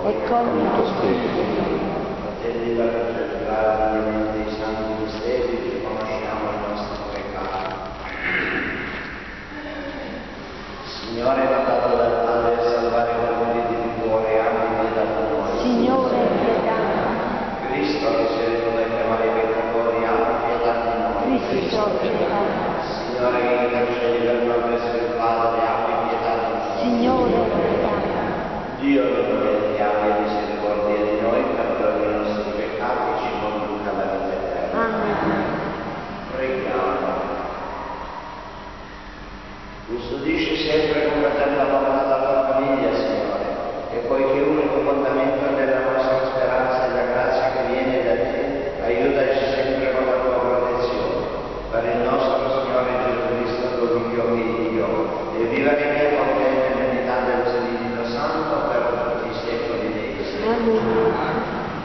e con il tuo Spirito. Fratelli, per celebrare dei santi misteri, riconosciamo i nostri peccati. Signore, mandato dal Padre a salvare uomini di cuore, abbi pietà di noi. Signore, pietà. Cristo, che sei venuto a chiamare i peccatori, abbi pietà di noi. Cristo, pietà. Signore, che intercedi per noi presso il Padre, abbi pietà di noi. Signore, pietà. Dio che abbia misericordia di noi, perdoni i nostri peccati e ci conduca alla vita eterna. Amen. Preghiamo. Custodisci sempre con fratello amore la tua famiglia, Signore, e poiché unico fondamento della nostra speranza è la grazia che viene da te, aiutaci sempre con la tua protezione. Per il nostro Signore Gesù Cristo, tuo Figlio Dio, e vivere che con te nell'unità dello Spirito Santo per tutti i secoli dei secoli. Amen.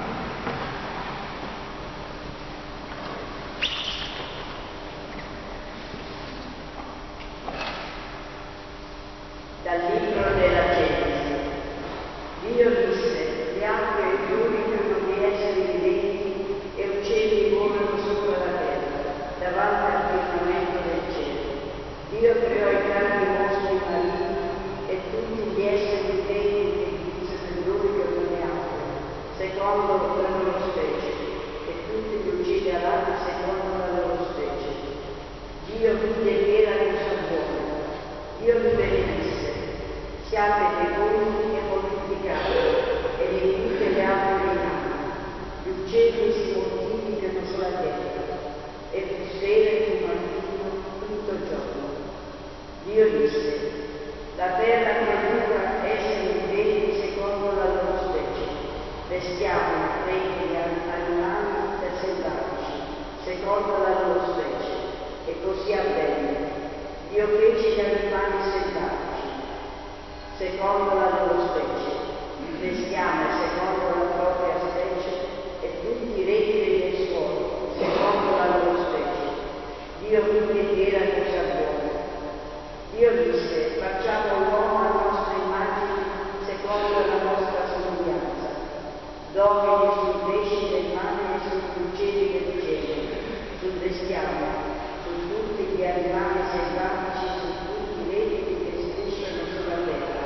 Dal libro della Genesi. Dio disse: le acque e i fiumi credono di essere viventi e uccelli volano sopra la terra, davanti al firmamento del cielo. Dio creò i grandi mostri marini e tutti gli esseri viventi che divise nell'unico delle acque, secondo la loro specie, e tutti gli uccelli alati secondo la loro specie. Dio vide che era cosa buona. Dio li benedisse: siate fecondi e moltiplicate, e riempite le acque in acqua. Gli uccelli si moltiplicano sulla terra, e fu sera e fu mattino tutto il giorno. Dio disse: la terra produca esseri viventi secondo la loro specie, bestiame, rettili, animali e selvatici, secondo la loro specie, e così avvenne. Dio fece gli animali selvatici, secondo la loro specie, il bestiame secondo la propria specie, e tutti i rettili del suolo, secondo la loro specie. Dio vide che era cosa buona. Dio disse: facciamo l'uomo a nostra immagine, secondo la nostra somiglianza, domini sui pesci del mare e sugli uccelli del cielo, sul bestiame, su tutti gli animali selvatici, su tutti i rettili che strisciano sulla terra.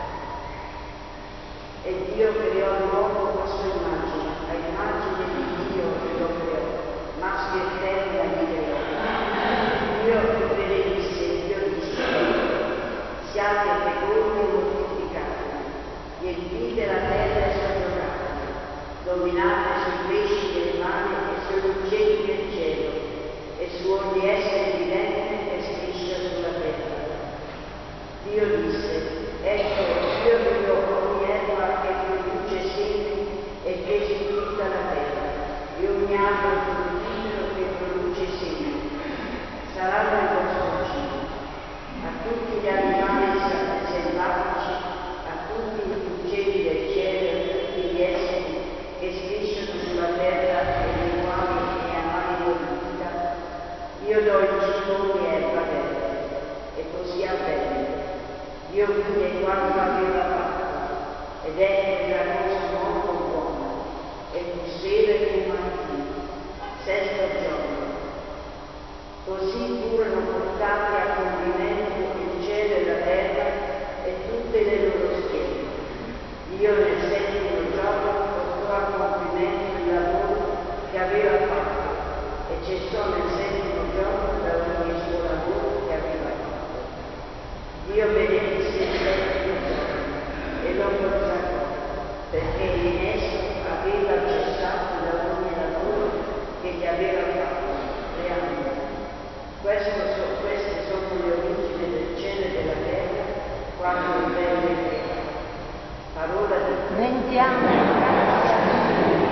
E Dio creò l'uomo a sua immagine, a immagine di Dio lo creò, maschio e femmina li creò. Dio li benedisse, Dio disse: siate fecondi e moltiplicate, riempite la terra e soggiornate, dominate sui pesci del mare e sugli uccelli del cielo, e su ogni essere vivente che striscia sulla terra. Dio disse: ecco, io creò ogni erba che produce seme e che su tutta la terra, e ogni albero fruttifero che produce seme. Saranno il vostro cibo. A tutti gli animali selvatici, a tutti gli uccelli del cielo e a tutti gli esseri che strisciano sulla terra e nei quali ne amali modifica, io do il cibo di erba verde. E così avvenne. Dio vide quanto aveva fatto, ed ecco era cosa molto buona, e fu sera e fu mattino, sesto giorno. Così furono portati a compimento il cielo e la terra e tutte le loro schiere. Dio nel settimo giorno portò a compimento il lavoro che aveva fatto e cessò nel settimo giorno da ogni suo lavoro che aveva fatto. Dio benedisse il settimo giorno e lo consacrò, perché in esso aveva cessato da ogni lavoro che gli aveva fatto, creando. Queste sono le origini del cielo e della terra quando il Dio le crea. Parola di Dio. Rendiamo grazie a Dio.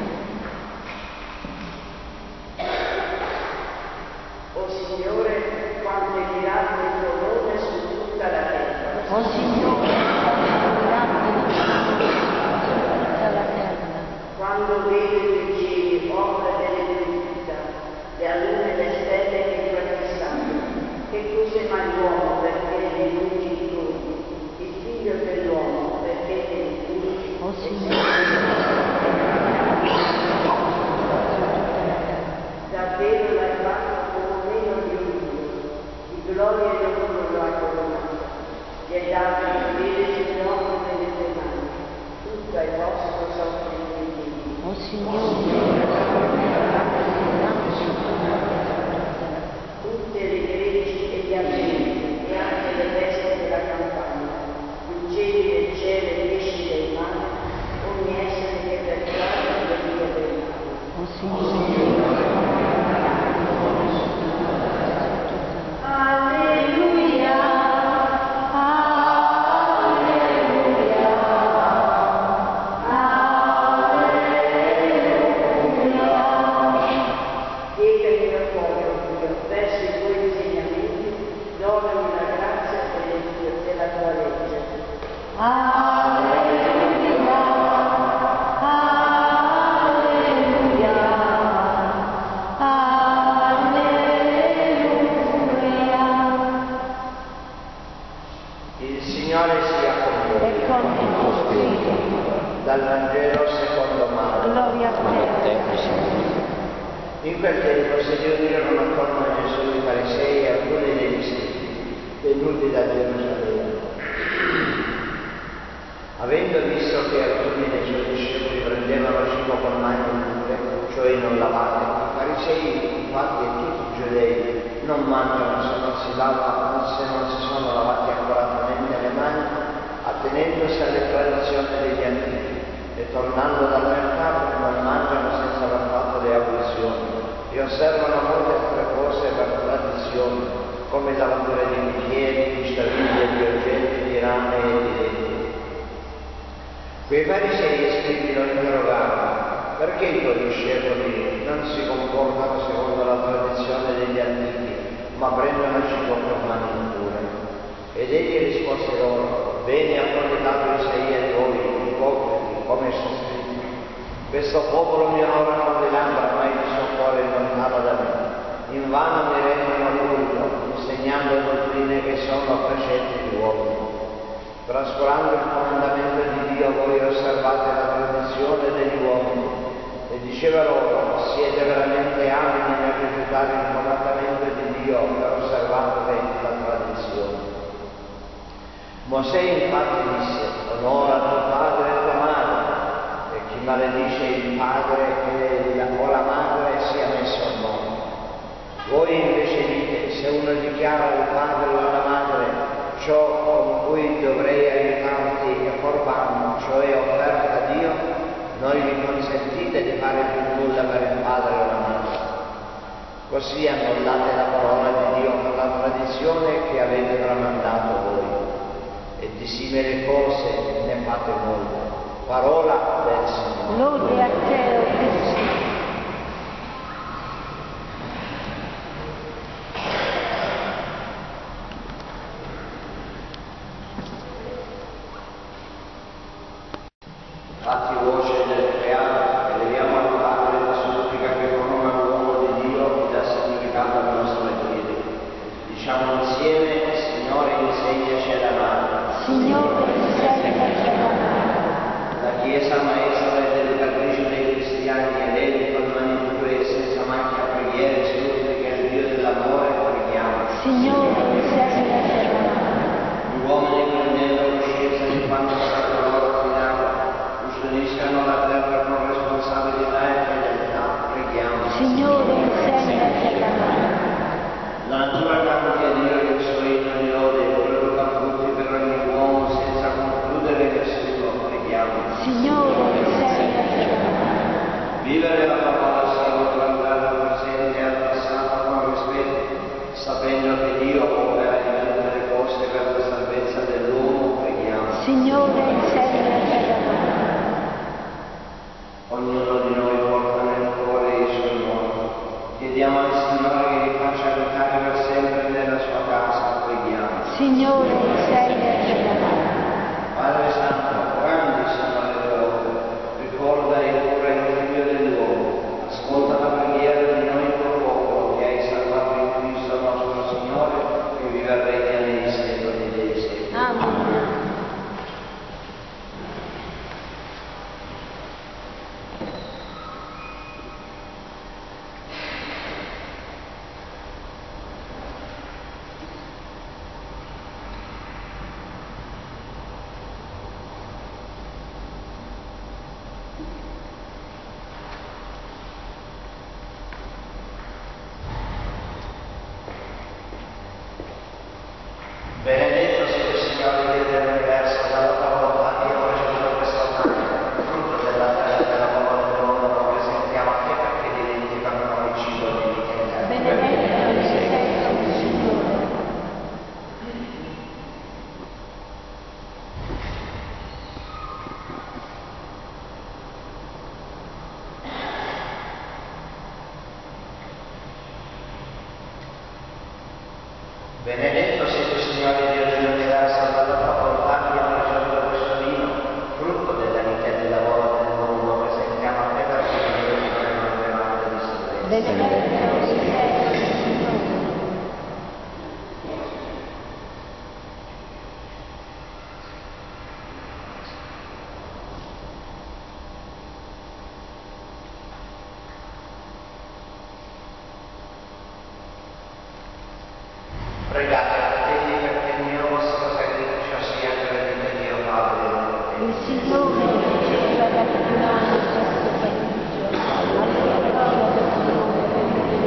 O Signore, quanto è mirabile il tuo nome su tutta la terra. O Signore, mirabile il tuo nome su tutta la terra. Quando vedi i cieli, opera delle tue dita, le lune e le stelle che tu hai fissato, che cos'è mai l'uomo perché ne illumini i tuoi, il figlio dell'uomo perché ne illumini O Signore, tutte le greggi e gli alimenti e anche le bestie della campagna, uccelli del cielo e pesci del mare, ogni essere che per strada per via del mare. Alleluia, alleluia, alleluia. Piegami il cuore, Dio, verso i tuoi insegnamenti, donami la grazia della tua legge. Alleluia, alleluia, alleluia. Il Signore sia con voi. E con il tuo spirito. Dal Vangelo secondo Marco. Gloria a te. In quel tempo si riunirono attorno a Gesù i farisei e alcuni degli scribi, venuti da Gerusalemme. Avendo visto che alcuni dei suoi discepoli prendevano cibo con mani impure, cioè non lavate, i farisei infatti e tutti i giudei non mangiano se non si sono lavati accuratamente le mani, attenendosi alle tradizioni degli antichi, e tornando dal mercato non mangiano senza aver fatto le abluzioni, e osservano molte altre cose per tradizione, come lavature di bicchieri, di staviglie, di oggetti, di rame e di legno. Quei farisei e scribi lo interrogarono: perché i tuoi discepoli non si comportano secondo la tradizione degli antichi, ma prendono cibo con mani impure? Ed egli rispose loro: bene ha prodigato Isaia e voi, ipocriti, come sta scritto: questo popolo mi onora con le labbra, ma il suo cuore è lontano da me. In vano mi rendono culto, insegnando dottrine che sono precetti di uomini. Trascurando il comandamento di Dio, voi osservate la tradizione degli uomini. E diceva loro: siete veramente abili nel rifiutare il comandamento di Dio per osservare la tradizione. Mosè infatti disse: onora tuo padre e tua madre, e chi maledice il padre o la madre sia messo a morte. Voi invece dite: se uno dichiara al padre o alla madre ciò con cui dovrei aiutarti e formarmi, cioè offerta a Dio, non gli consentite di fare più nulla per il padre o la madre. Così annullate la parola di Dio per la tradizione che avete tramandato voi. E di simili cose ne fate molte. Parola del Signore. Lode a te, o Cristo. Fatti voce del creato, eleviamo al Padre la supplica che forma l'uomo di Dio e dà significato al nostro Evangelio. Diciamo insieme: Signore, insegnaci ad amare. Signore, insegnaci ad amare. La Chiesa maestra ed educatrice dei cristiani, eredi con mani pure e senza macchia preghiere e suppliche al Dio dell'amore, preghiamo. Signore, insegnaci ad amare. Gli uomini, prendendo coscienza di quanto è stato loro affidato, custodiscano la terra con responsabilità e fedeltà, preghiamo. Signore, insegnaci ad amare. La natura canti a Dio il suo inno di lode e produca frutti per ogni uomo senza concludere nessuno, preghiamo. Signore, insegnaci ad amare. Vivere la parola sia guardare al presente e al passato con rispetto, sapendo che Dio opera in tutte le cose per la salvezza dell'uomo, preghiamo. Signore, insegnaci ad amare. Ognuno di noi porta nel cuore i suoi morti. Chiediamo al Signore che li faccia abitare per sempre nella sua casa, preghiamo. Signore, insegnaci ad amare. Padre Santo, grandi sono le tue opere, ricorda e cura il figlio dell'uomo, ascolta la preghiera di noi tuo popolo che hai salvato in Cristo nostro Signore, che vive e regna nei secoli dei secoli. Amen. Benedetto sei tu, Signore Dio dell'universo, dalla tua bontà abbiamo ragione da questo vino, frutto della vita e del lavoro del mondo, presentiamo a te per la nostra grande di salvezza. Benedetto sei. Pregate, fratelli, perché il mio vostro sacrificio sia gradito a Dio Padre. Il Signore riceva da più anni questo sacrificio, alla gloria del suo nome per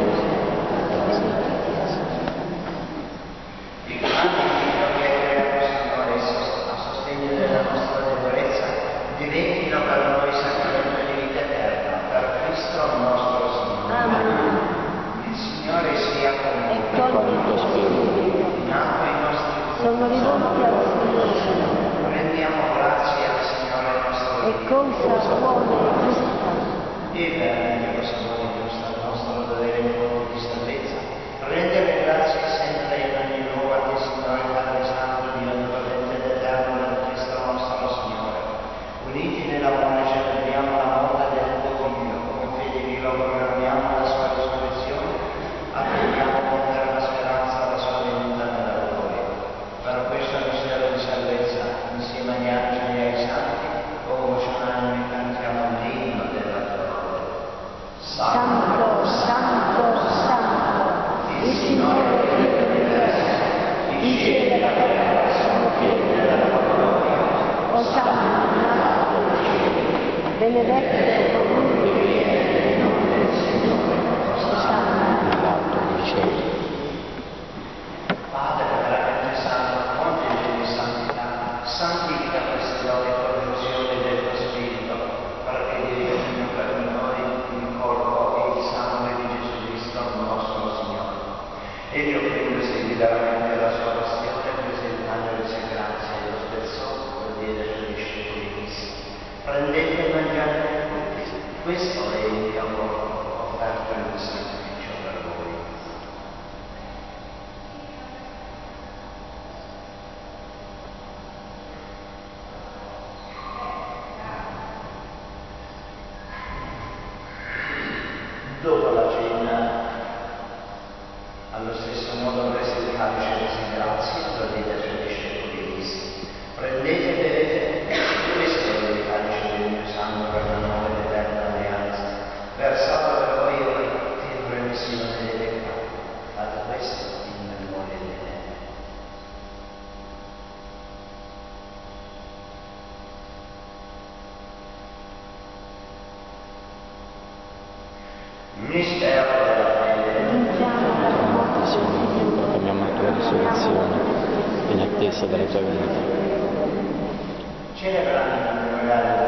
Il grande Dio che hai creato, Signore, a sostegno della nostra debolezza, diventino per noi sacramento di vita eterna, per Cristo nostro Signore. Amen. Il Signore sia con E voi. con il tuo spirito. In acqua i nostri Sono rivolti al Signore. rendiamo grazie al Signore nostro E Dio. cosa buona e giusta. E veramente questo buono e giusto il nostro dovere in modo di salvezza. Rendere grazie sempre in ogni luogo a te, Signore, Padre Santo, Dio Onnipotente ed Eterno, del Cristo nostro Signore. Uniti nell'amore celebriamo la morte del tuo Figlio, con fede viva proclamiamo la sua risurrezione, attendiamo con ferma speranza la sua venuta nella gloria. Per questo mistero di salvezza, insieme agli angeli e ai santi, con voce unanime cantiamo l'inno della tua gloria. Santo, santo, santo, il Signore dell'universo, il cielo e la terra sono pieni della tua gloria. Osanna nell'alto cielo, benedetto colui che viene nel nome del Signore. Osanna nell'alto cielo. Padre veramente santo, fonte di santità, santifica queste ore con l'effusione del tuo Spirito, perché diventino per noi il corpo e il sangue di Gesù Cristo, nostro Signore. E io prendo segui veramente la sua passione, presentando le sue grazie e lo stesso lo diede ai suoi discepoli fissi. Prendete e mangiate tutti, questo è il mio corpo, offerto in sacrificio per voi. Dopo la cena, allo stesso modo prese il calice di grazia, lo diede ai suoi discepoli e disse: prendete e bevete, questo è il calice del mio sangue per la nuova ed eterna alleanza, versato per voi e per tutti in remissione dei peccati. Fate questo in memoria di me. Mistero della fede. Annunciamo la morte Signore, proclamiamo la tua risurrezione in attesa della tua venuta. Celebrando il memoriale